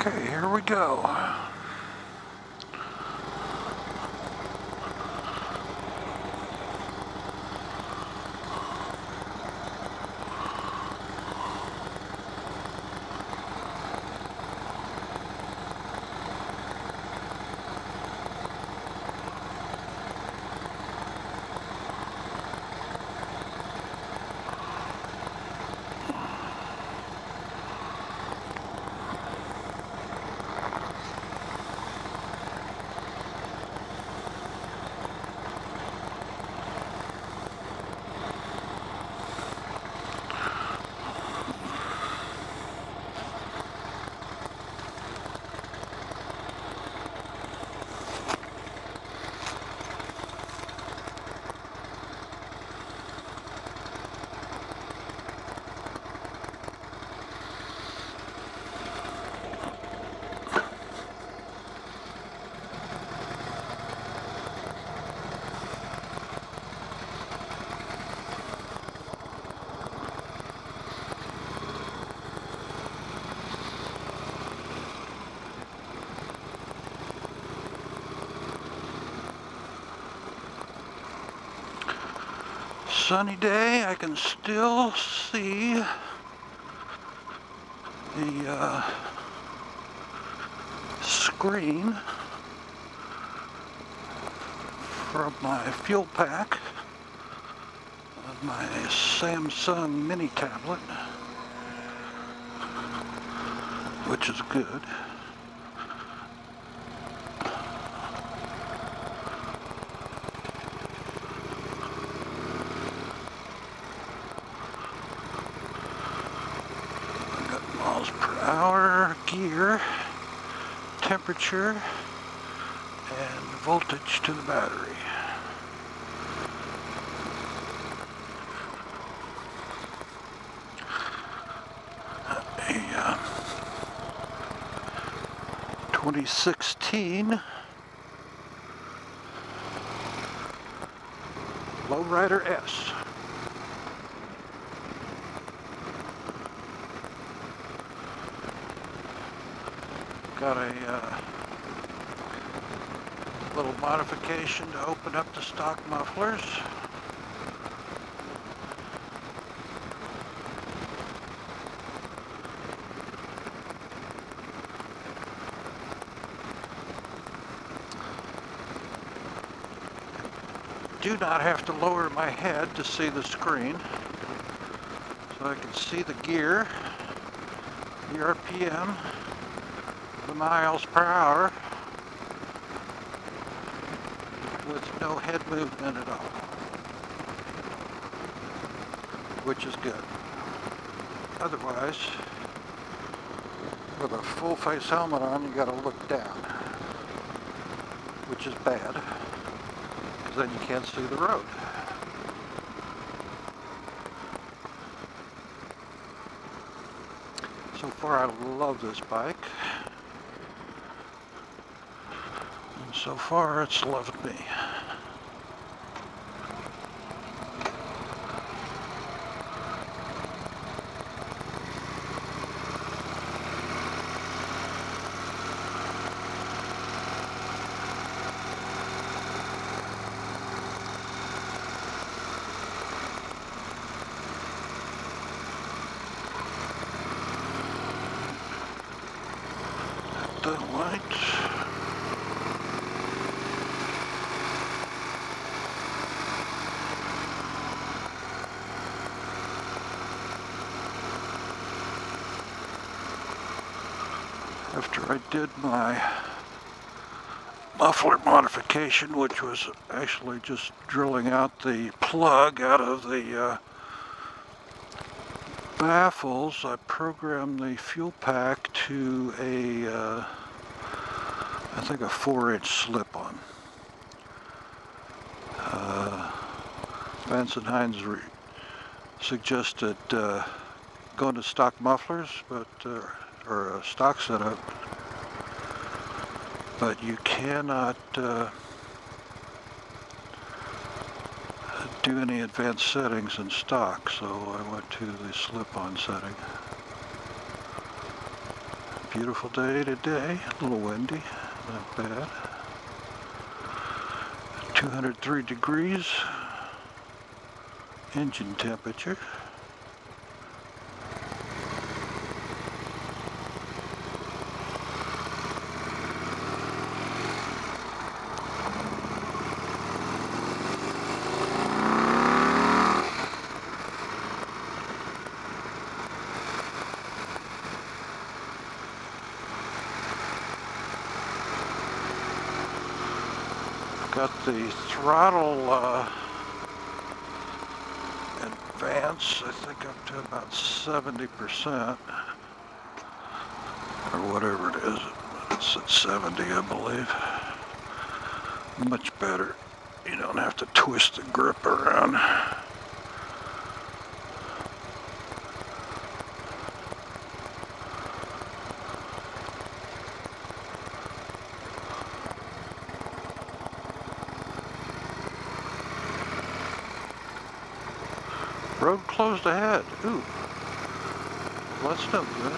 Okay, here we go. Sunny day, I can still see the screen from my fuel pack on my Samsung mini tablet, which is good. Miles per hour, gear, temperature, and voltage to the battery. A 2016 Lowrider S. Got a little modification to open up the stock mufflers. Do not have to lower my head to see the screen, so I can see the gear, the RPM, the miles per hour, with no head movement at all, which is good. Otherwise, with a full face helmet on, you gotta look down, which is bad, because then you can't see the road. So far, I love this bike. And so far, it's loved me. The light. After I did my muffler modification, which was actually just drilling out the plug out of the baffles, I programmed the fuel pack to a I think a 4-inch slip-on. Vance and Hines suggested going to stock mufflers, but or a stock setup, but you cannot do any advanced settings in stock, so I went to the slip-on setting. Beautiful day today, a little windy, not bad. 203 degrees, engine temperature. Got the throttle advance, I think up to about 70%, or whatever it is. It's at 70, I believe. Much better. You don't have to twist the grip around. Road closed ahead. Ooh. Well, that's no good.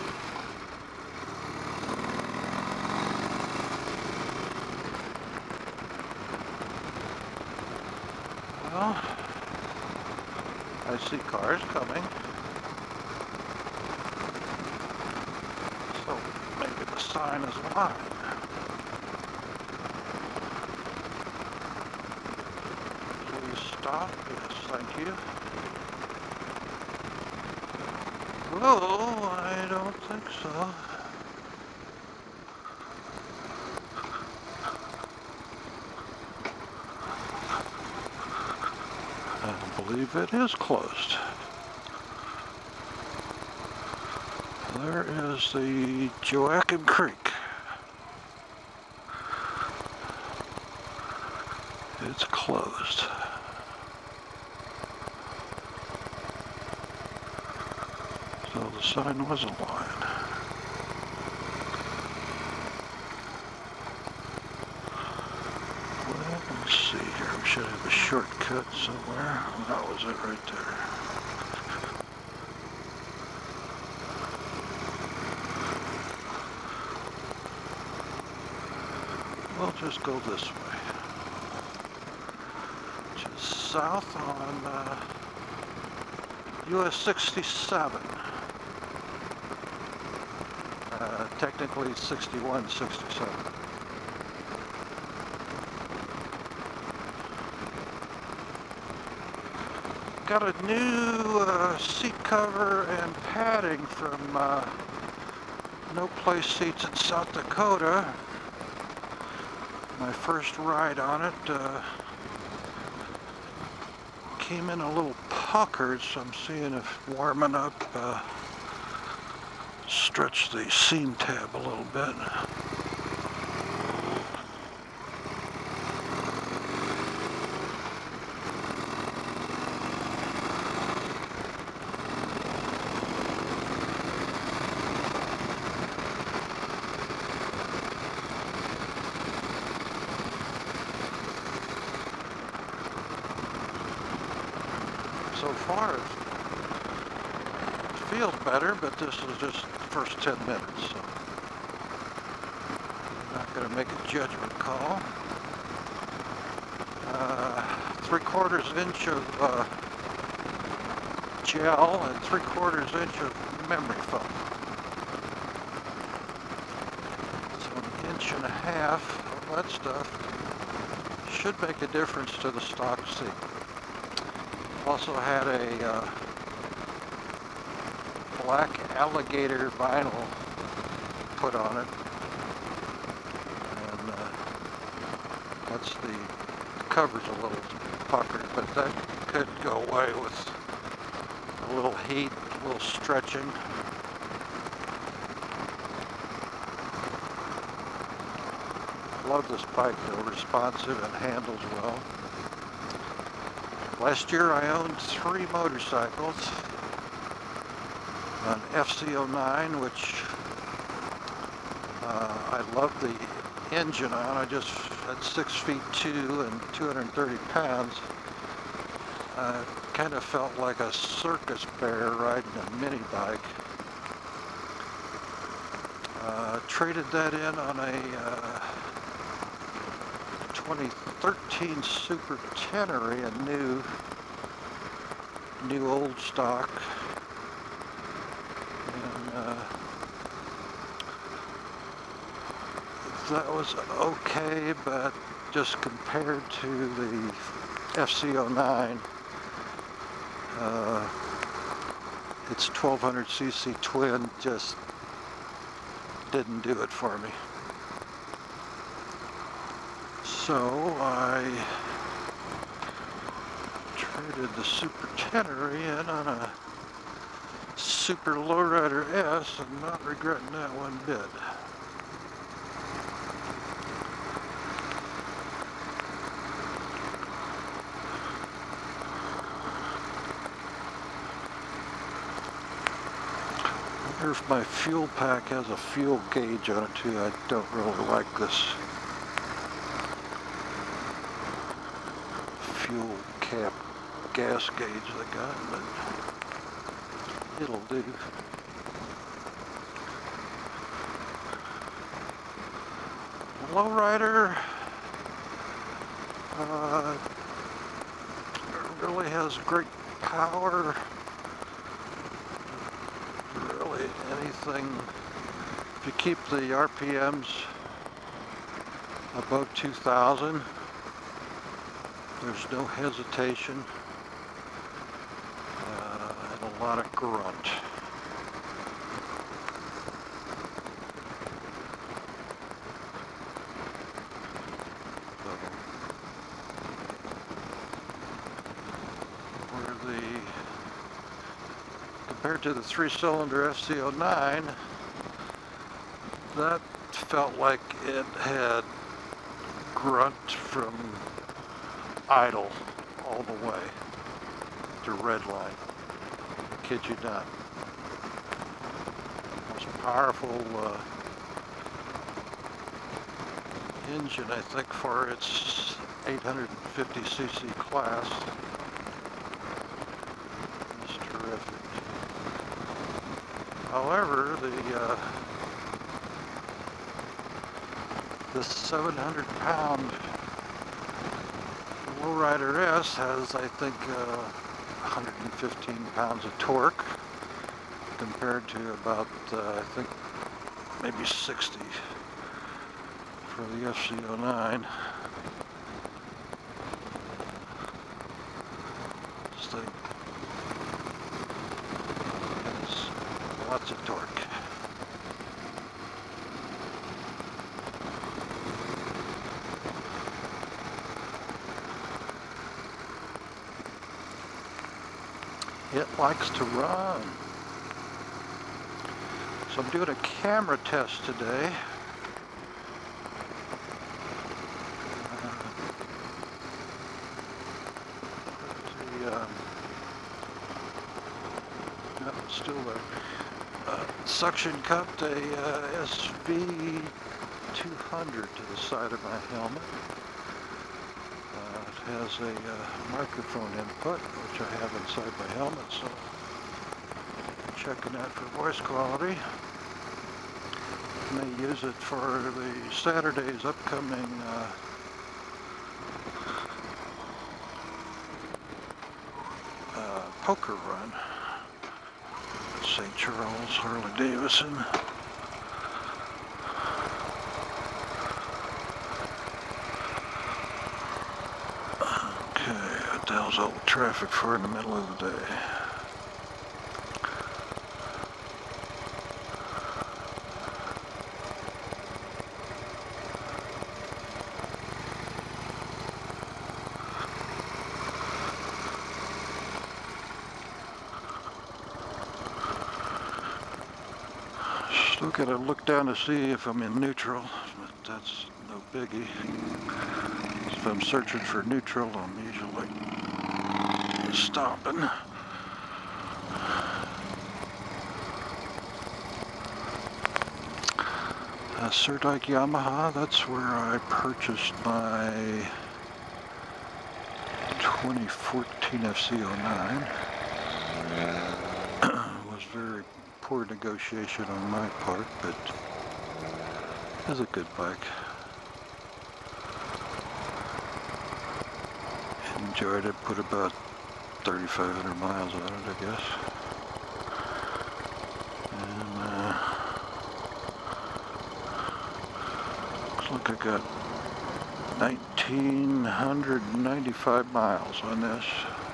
Well, I see cars coming. So maybe the sign is lying. Please stop. Yes, thank you. Whoa, I don't think so. I believe it is closed. There is the Joachim Creek. It's closed. So the sign wasn't lying. Well, let's see here. We should have a shortcut somewhere. That was it right there. We'll just go this way. Just south on US 67. Technically 61, 67. Got a new seat cover and padding from No Place Seats in South Dakota. My first ride on it came in a little puckered, so I'm seeing if warming up stretch the seam tab a little bit. So far it feels better, but this is just the first 10 minutes, so I'm not going to make a judgment call. 3/4 inch of gel and 3/4 inch of memory foam. So 1.5 inch of that stuff should make a difference to the stock seat. Also had a black alligator vinyl put on it, and that's the cover's a little puckered, but that could go away with a little heat, a little stretching. Love this bike though, responsive and handles well. Last year I owned 3 motorcycles. An FC09, which I love the engine on. I just at 6'2" and 230 pounds. Kind of felt like a circus bear riding a mini bike. Traded that in on a 2013 Super Tenere, a new old stock, and that was okay, but just compared to the FC09, its 1200cc twin just didn't do it for me. So I traded the Super Tenere in on a Super Lowrider S, and not regretting that one bit. I wonder if my fuel pack has a fuel gauge on it too. I don't really like this fuel cap gas gauge they got, but it'll do. Lowrider really has great power. Really anything, if you keep the RPMs above 2,000, there's no hesitation and a lot of grunt. Compared to the 3-cylinder FC09, that felt like it had grunt from idle all the way to redline. I kid you not. Most powerful engine, I think, for its 850cc class. It's terrific. However, this 700-pound Lowrider S has, I think, 115 pounds of torque compared to about, I think, maybe 60 for the FC09. This thing has lots of torque. It likes to run. So I'm doing a camera test today. No, it's still there. Suction cupped a SV200 to the side of my helmet. It has a microphone input, which I have inside my helmet, so I'm checking that for voice quality. I may use it for the Saturday's upcoming poker run at St. Charles, Harley-Davidson. What the hell's all the traffic for in the middle of the day? Still gotta look down to see if I'm in neutral, but that's no biggie. If I'm searching for neutral, I'm usually stopping. Serdike Yamaha, that's where I purchased my 2014 FC09. It was very poor negotiation on my part, but It's a good bike. Enjoyed it, put about 3,500 miles on it, I guess. And looks like I got 1,995 miles on this.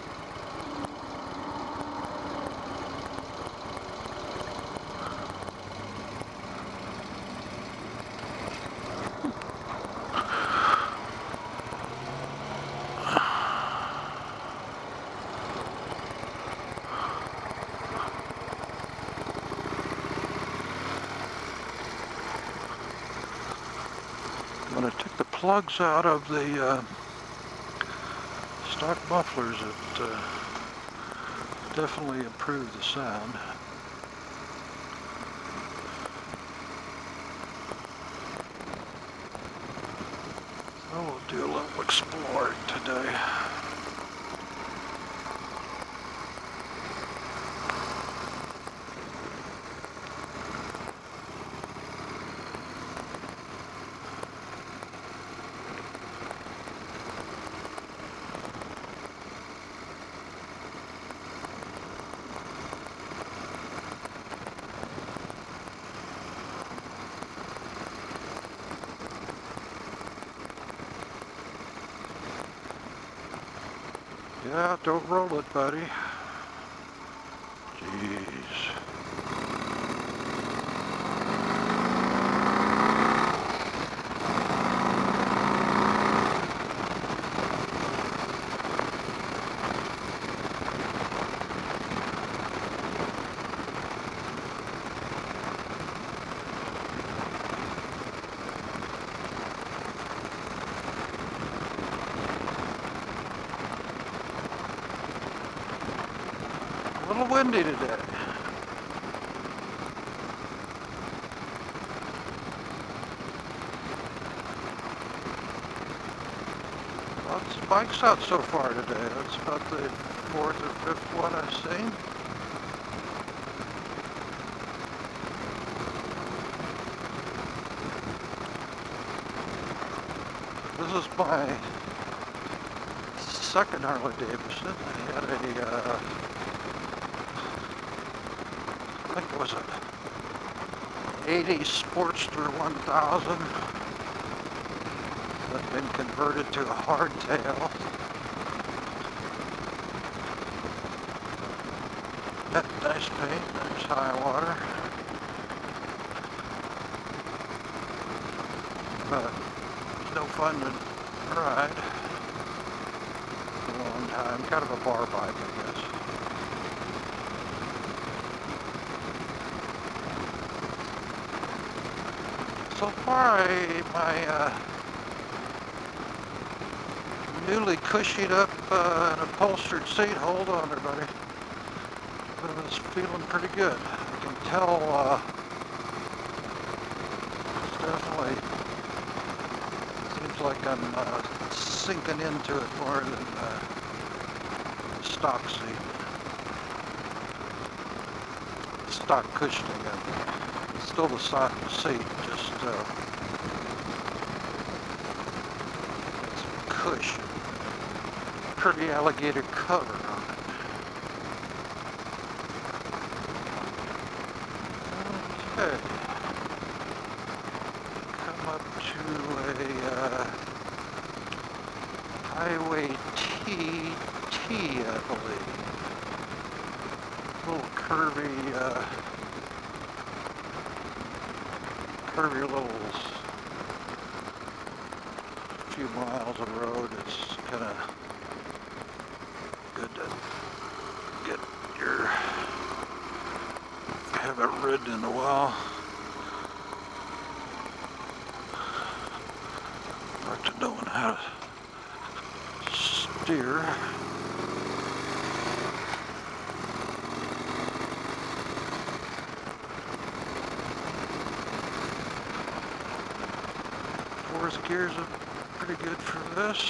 When I took the plugs out of the stock mufflers, it definitely improved the sound. So we'll do a little exploring today. Yeah, don't roll it, buddy. Jeez. A little windy today. Lots of bikes out so far today. That's about the fourth or fifth one I've seen. This is my second Harley Davidson. I had a, I think it was a 80 Sportster 1000 that's been converted to a hardtail. Nice paint, nice high water. But it's no fun to ride for a long time. Kind of a bar bike, I guess. So far, my newly cushied up and upholstered seat, hold on everybody, but it's feeling pretty good. I can tell it's definitely, seems like I'm sinking into it more than stock seat. Stock cushioning, it's still the stock seat, just some cushion. Pretty alligator cover on it. Okay. Come up to a Highway TT, I believe. Little curvy little few miles of road. It's kind of good to get your, haven't ridden in a while. Back to knowing how to steer. Fourth gears are pretty good for this.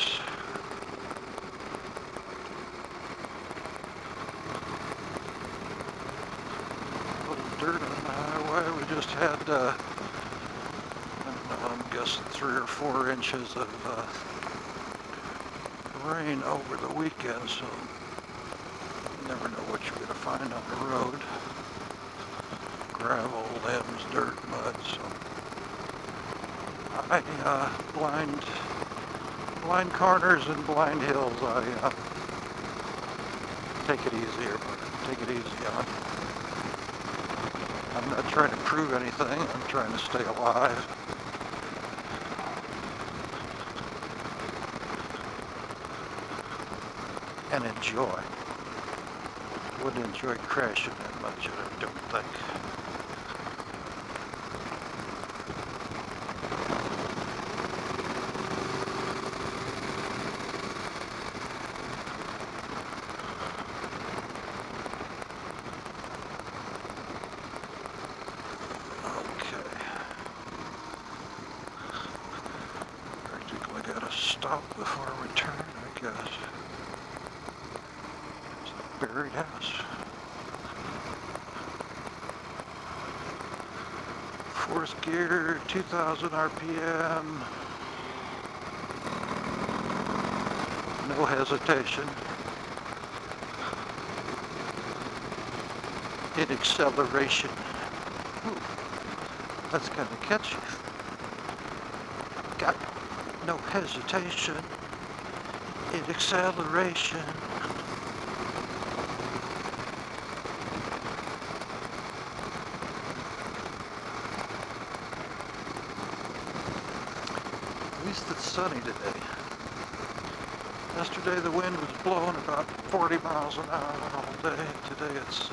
A little dirt on the highway. We just had I'm guessing 3 or 4 inches of rain over the weekend, so you never know what you're going to find on the road. Gravel, limbs, dirt, mud, so I blind corners and blind hills, I take it easier, but take it easy on. I'm not trying to prove anything, I'm trying to stay alive. And enjoy. Wouldn't enjoy crashing that much, I don't think. Stop before I return, I guess. It's a buried house. 4th gear, 2000 RPM. No hesitation. In acceleration. Ooh, that's kind of catchy. Got no hesitation in acceleration. At least it's sunny today. Yesterday the wind was blowing about 40 miles an hour all day. Today it's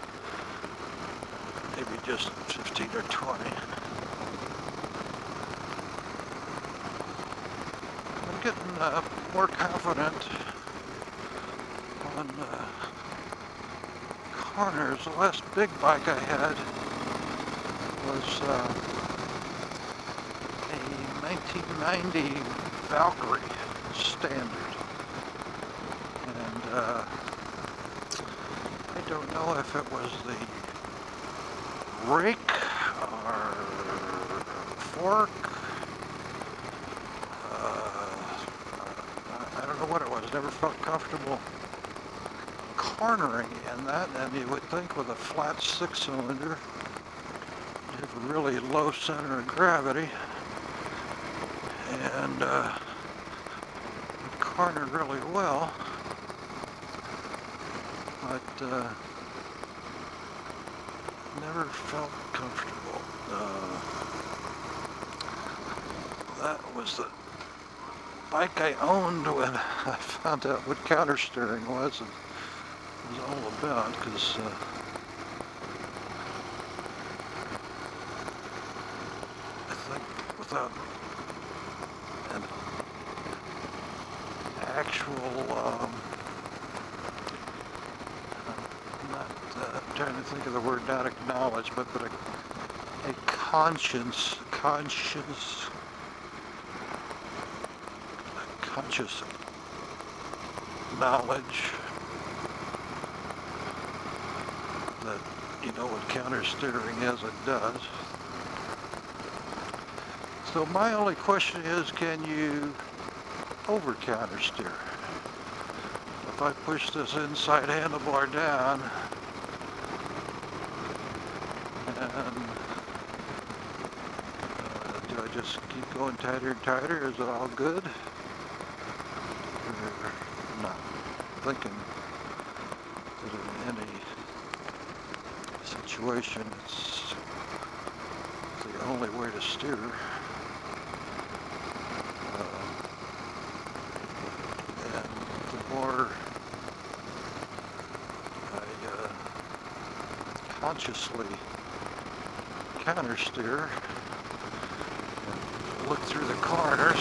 maybe just 15 or 20. Getting more confident on corners. The last big bike I had was a 1990 Valkyrie Standard, and I don't know if it was the rake or fork. What it was, never felt comfortable cornering in that, and you would think with a flat 6-cylinder you have a really low center of gravity and would corner really well, but never felt comfortable. That was the bike I owned when I found out what counter steering was and was all about, because I think without an actual, I'm not trying to think of the word, not acknowledge, but a conscious knowledge that you know what counter steering is, it does. So my only question is, can you over counter steer? If I push this inside handlebar down and do I just keep going tighter and tighter? Is it all good? Or not? Thinking that in any situation it's the only way to steer. And the more I consciously counter steer and look through the corners,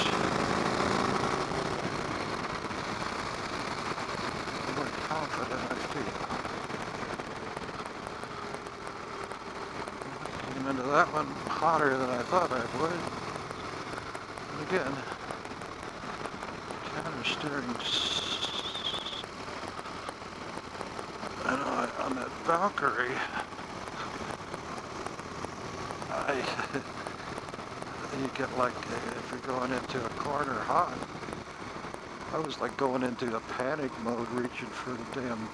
the more confident I feel. Came into that one hotter than I thought I would. And again, counter steering. I know on that Valkyrie, you get like, if you're going into a corner hot, I was like going into a panic mode, reaching for the damn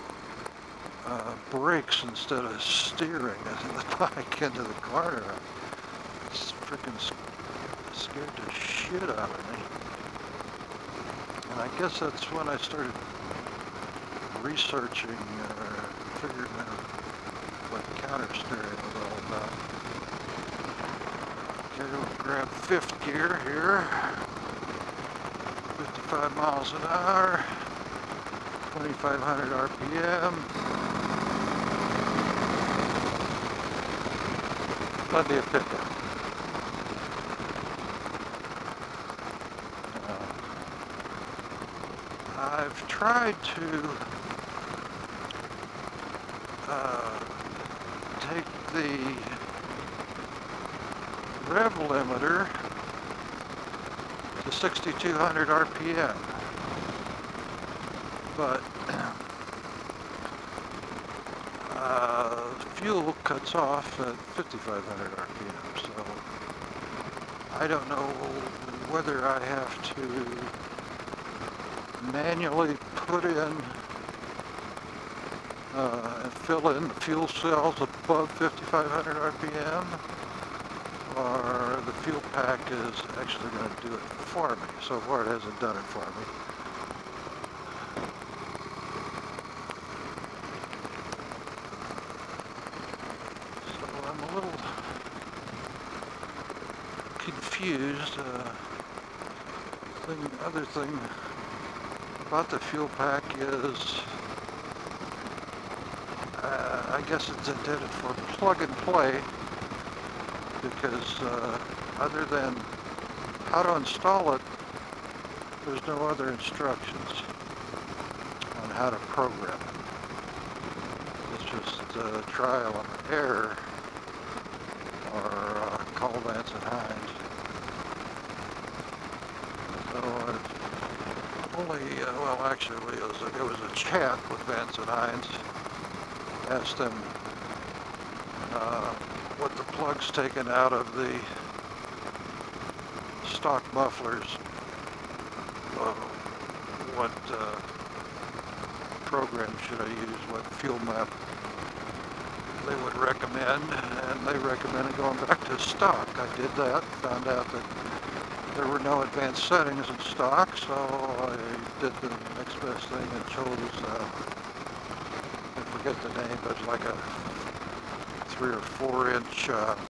brakes instead of steering the bike into the corner. It's freaking scared the shit out of me. And I guess that's when I started researching, figuring out what counter steering was all about. Okay, we'll grab fifth gear here. 55 miles an hour, 2,500 RPM. Plenty of pickup. I've tried to take the rev limiter to 6,200 RPM, but fuel cuts off at 5,500 RPM, so I don't know whether I have to manually put in and fill in the fuel cells above 5,500 RPM, or the fuel pack is actually going to do it for me. So far it hasn't done it for me. So I'm a little confused. Other thing about the fuel pack is I guess it's intended for plug and play, because other than how to install it, there's no other instructions on how to program it. It's just trial and error, or call Vance and Hines. So only, well actually it was a chat with Vance and Hines. Asked them what the plugs taken out of the stock mufflers, what program should I use, what fuel map they would recommend, and they recommended going back to stock. I did that, found out that there were no advanced settings in stock, so I did the next best thing and chose, I forget the name, but it's like a 3 or 4 inch